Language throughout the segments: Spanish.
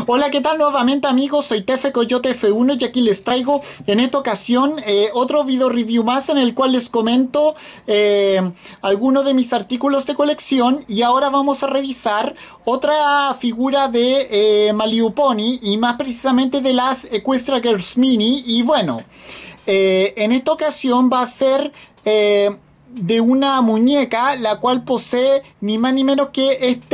Hola, ¿qué tal nuevamente amigos? Soy Tefe Coyote F1 y aquí les traigo en esta ocasión otro video review más en el cual les comento algunos de mis artículos de colección, y ahora vamos a revisar otra figura de My Little Pony, y más precisamente de las Equestria Girls Mini. Y bueno, en esta ocasión va a ser de una muñeca la cual posee ni más ni menos que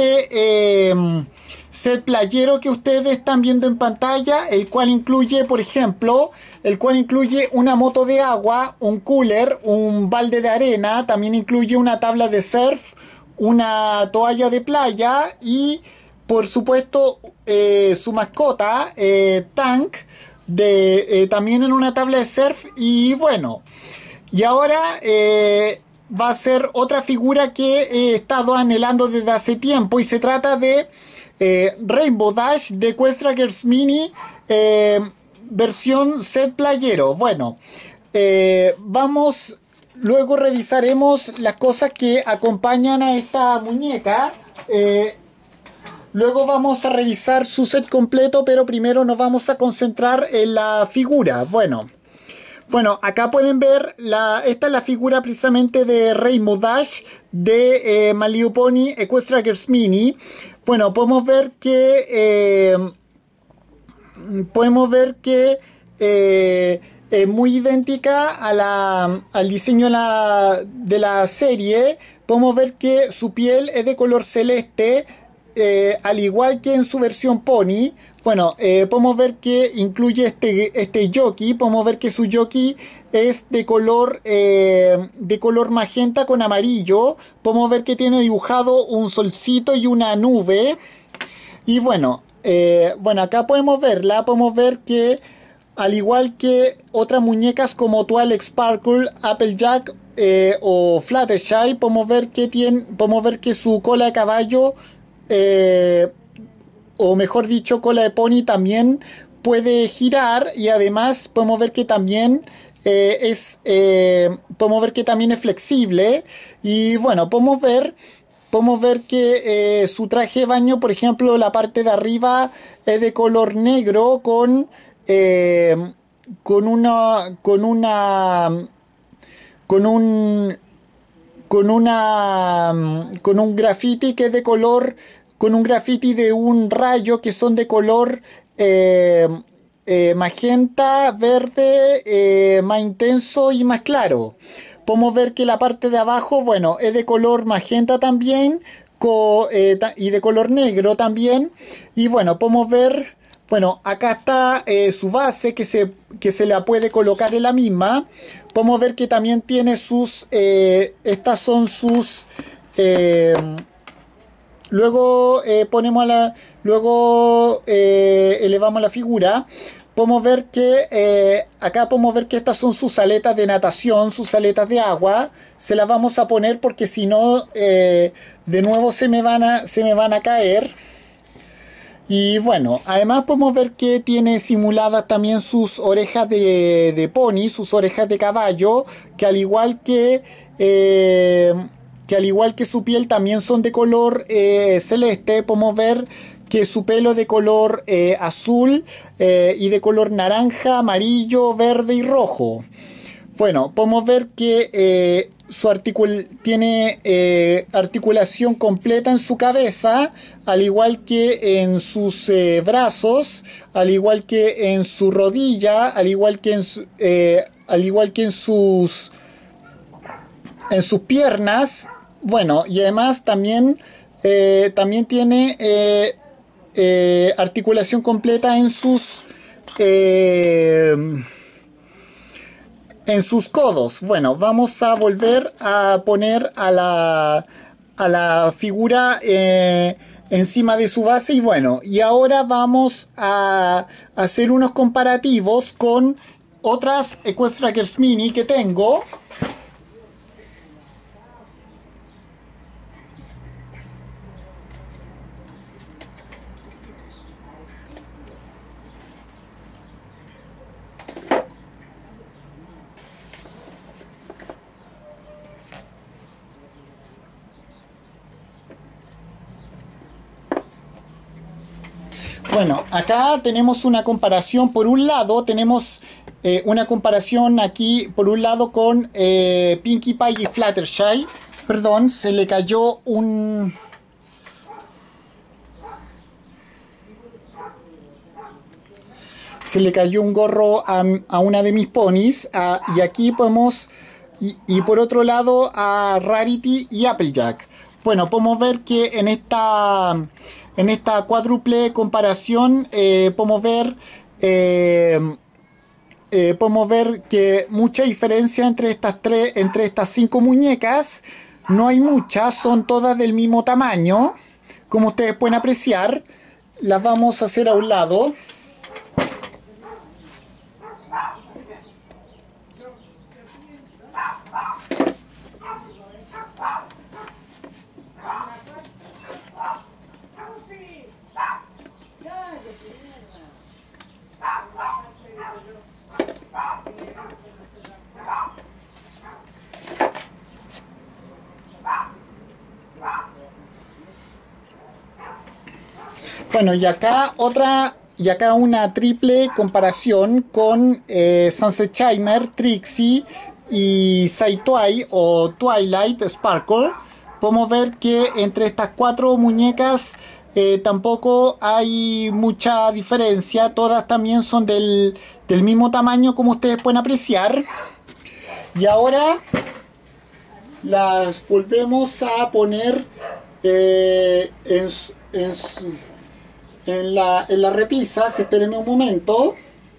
set playero que ustedes están viendo en pantalla, el cual incluye, por ejemplo, una moto de agua, un cooler, un balde de arena, también incluye una tabla de surf, una toalla de playa y, por supuesto, su mascota, Tank, también en una tabla de surf. Y bueno, y ahora va a ser otra figura que he estado anhelando desde hace tiempo, y se trata de Rainbow Dash de Equestria Girls Mini, versión set playero. Bueno, luego revisaremos las cosas que acompañan a esta muñeca. Luego vamos a revisar su set completo, pero primero nos vamos a concentrar en la figura. Bueno, acá pueden ver, esta es la figura precisamente de Rainbow Dash de My Little Pony Equestria Girls Mini. Bueno, podemos ver que es muy idéntica al diseño de la serie. Podemos ver que su piel es de color celeste, al igual que en su versión Pony. Bueno, podemos ver que incluye este jockey. Podemos ver que su jockey es de color magenta con amarillo. Podemos ver que tiene dibujado un solcito y una nube. Y bueno, acá podemos ver que, al igual que otras muñecas como Twilight Sparkle, Applejack o Fluttershy, podemos ver que su cola de caballo, o mejor dicho, cola de pony, también puede girar. Y además podemos ver que también es flexible. Y bueno, podemos ver que su traje de baño, por ejemplo, la parte de arriba es de color negro con una con un con un graffiti que es de color, con un graffiti de un rayo que son de color magenta, verde, más intenso y más claro. Podemos ver que la parte de abajo, bueno, es de color magenta también, y de color negro también. Y bueno, podemos ver, bueno, acá está su base que se la puede colocar en la misma. Podemos ver que también tiene estas son sus... luego elevamos la figura. Podemos ver que acá podemos ver que estas son sus aletas de natación, sus aletas de agua. Se las vamos a poner porque si no, de nuevo se me van a caer. Y bueno, además podemos ver que tiene simuladas también sus orejas de pony, sus orejas de caballo, que al igual que su piel también son de color celeste. Podemos ver que su pelo es de color azul, y de color naranja, amarillo, verde y rojo. Bueno, podemos ver que tiene articulación completa en su cabeza, al igual que en sus brazos, al igual que en su rodilla, al igual que en sus piernas. Bueno, y además también tiene articulación completa en sus codos. Bueno, vamos a volver a poner a la figura encima de su base. Y bueno, y ahora vamos a hacer unos comparativos con otras Equestria Girls Mini que tengo. Bueno, acá tenemos una comparación. Por un lado, tenemos una comparación aquí, por un lado, con Pinkie Pie y Fluttershy. Perdón, se le cayó un... Se le cayó un gorro a una de mis ponis. Y aquí podemos... Y por otro lado a Rarity y Applejack. Bueno, podemos ver que en esta cuádruple comparación podemos ver que mucha diferencia entre estas cinco muñecas. No hay muchas, son todas del mismo tamaño. Como ustedes pueden apreciar, las vamos a hacer a un lado. Bueno, y acá una triple comparación con Sunset Chimer, Trixie y Saitwai o Twilight Sparkle. Podemos ver que entre estas cuatro muñecas tampoco hay mucha diferencia. Todas también son del mismo tamaño, como ustedes pueden apreciar. Y ahora las volvemos a poner en la repisas. Espérenme un momento.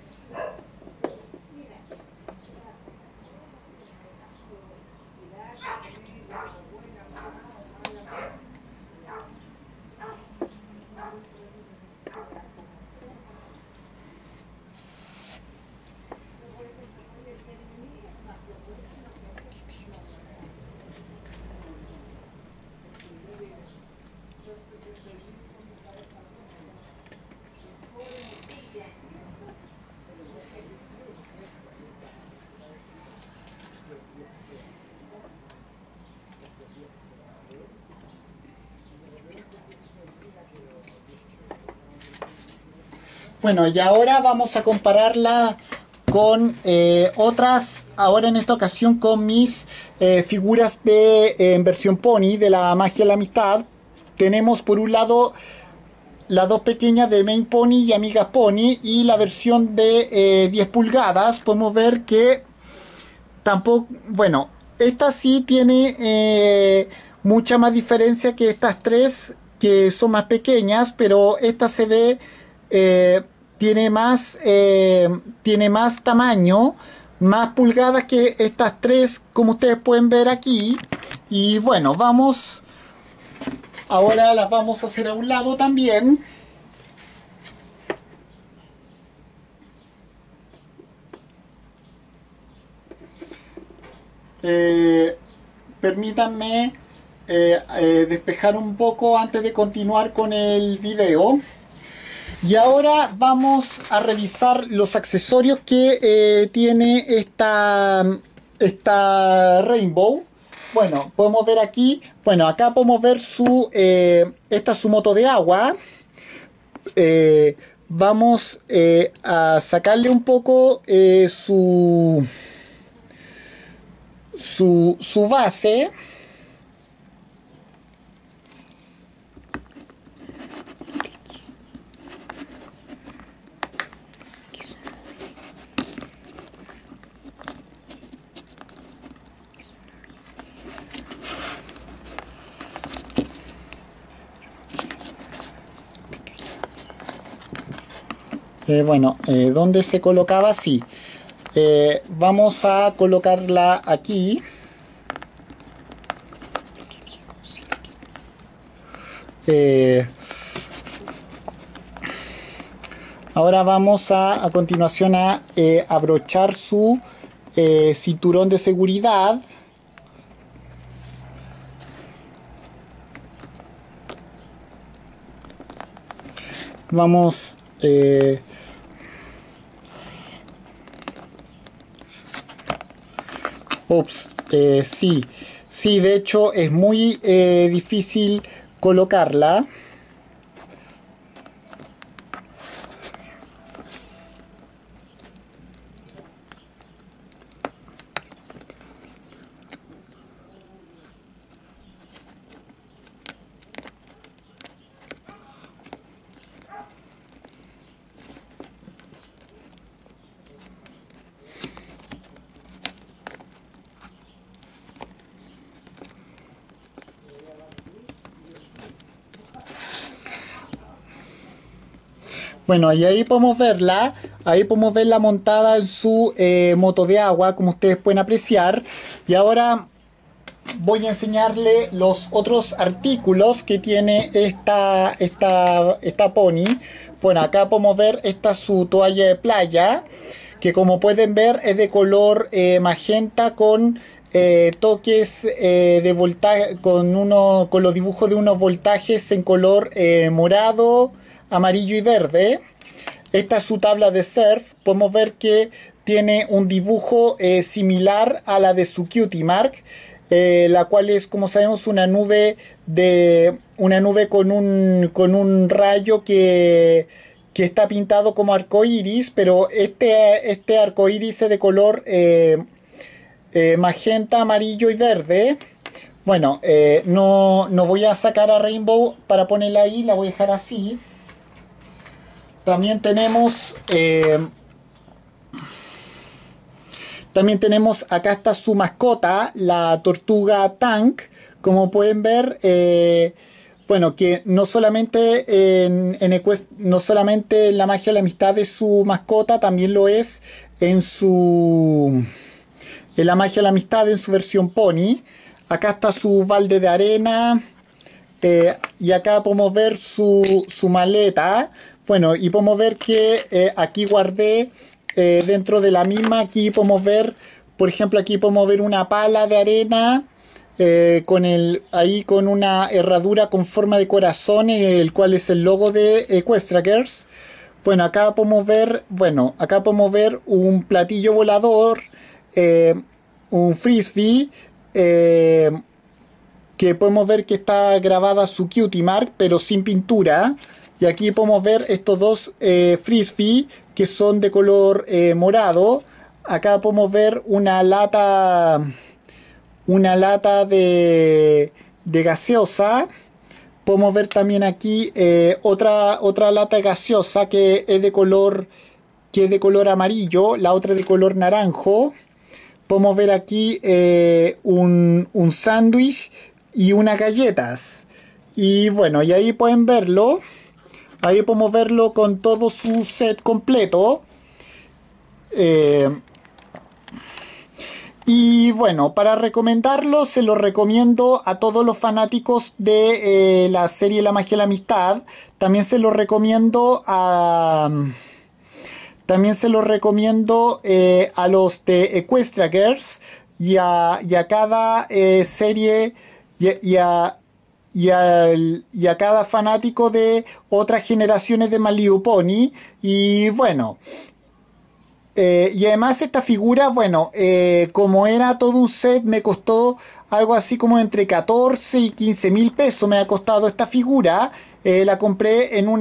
Bueno, y ahora vamos a compararla con otras, ahora en esta ocasión con mis figuras en versión Pony de la magia de la amistad. Tenemos por un lado las dos pequeñas de Main Pony y Amigas Pony y la versión de 10 pulgadas. Podemos ver que tampoco, bueno, esta sí tiene mucha más diferencia que estas tres que son más pequeñas, pero esta se ve eh, tiene más tamaño, más pulgadas que estas tres, como ustedes pueden ver aquí. Y bueno, ahora las vamos a hacer a un lado también. Permítanme despejar un poco antes de continuar con el video. Y ahora vamos a revisar los accesorios que tiene esta Rainbow. Bueno, podemos ver aquí, bueno, acá podemos ver esta es su moto de agua. Vamos a sacarle un poco su base. Bueno, ¿dónde se colocaba? Sí. Vamos a colocarla aquí. Ahora vamos a continuación a abrochar su cinturón de seguridad. Vamos sí, sí, de hecho es muy difícil colocarla. Bueno, y ahí podemos verla. Ahí podemos verla montada en su moto de agua, como ustedes pueden apreciar. Y ahora voy a enseñarle los otros artículos que tiene esta pony. Bueno, acá podemos ver, esta es su toalla de playa, que como pueden ver es de color magenta con toques de voltaje, con los dibujos de unos voltajes en color morado, amarillo y verde. Esta es su tabla de surf. Podemos ver que tiene un dibujo similar a la de su Cutie Mark, la cual es, como sabemos, una nube con un rayo que está pintado como arco iris, pero este arco iris es de color magenta, amarillo y verde. Bueno, no voy a sacar a Rainbow para ponerla ahí, la voy a dejar así. También tenemos acá está su mascota, la tortuga Tank. Como pueden ver, bueno, que no solamente no solamente en la magia de la amistad es su mascota, también lo es en la magia de la amistad en su versión pony. Acá está su balde de arena. Y acá podemos ver su maleta. Bueno, y podemos ver que aquí guardé dentro de la misma. Aquí podemos ver, por ejemplo, aquí podemos ver una pala de arena ahí con una herradura con forma de corazón, el cual es el logo de Equestria Girls. Bueno, acá podemos ver, un platillo volador, un frisbee, que podemos ver que está grabada su Cutie Mark, pero sin pintura. Y aquí podemos ver estos dos frisbee que son de color morado. Acá podemos ver una lata de gaseosa. Podemos ver también aquí otra lata de gaseosa que es de color amarillo, la otra de color naranjo. Podemos ver aquí un sándwich y unas galletas. Y bueno, y ahí pueden verlo. Ahí podemos verlo con todo su set completo. Y bueno, para recomendarlo, se lo recomiendo a todos los fanáticos de la serie La magia de la amistad. También se lo recomiendo a los de Equestria Girls y a cada serie y a cada fanático de otras generaciones de My Little Pony. Y bueno, y además esta figura, bueno, como era todo un set, me costó algo así como entre 14 y 15 mil pesos me ha costado esta figura. La compré en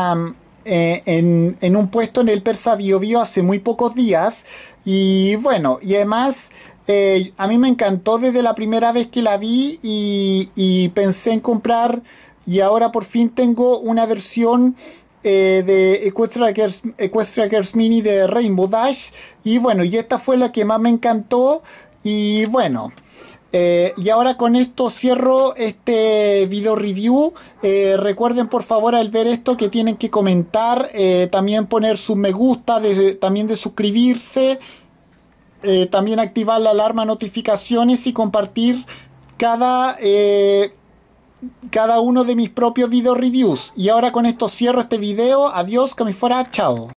en un puesto en el Persa Bio Bio hace muy pocos días. Y bueno, y además a mí me encantó desde la primera vez que la vi y pensé en comprar, y ahora por fin tengo una versión de Equestria Girls Mini de Rainbow Dash. Y bueno, y esta fue la que más me encantó. Y bueno, y ahora con esto cierro este video review. Recuerden por favor al ver esto que tienen que comentar, también poner su me gusta, también de suscribirse, también activar la alarma notificaciones y compartir cada uno de mis propios video reviews. Y ahora con esto cierro este video. Adiós, que me fuera, chao.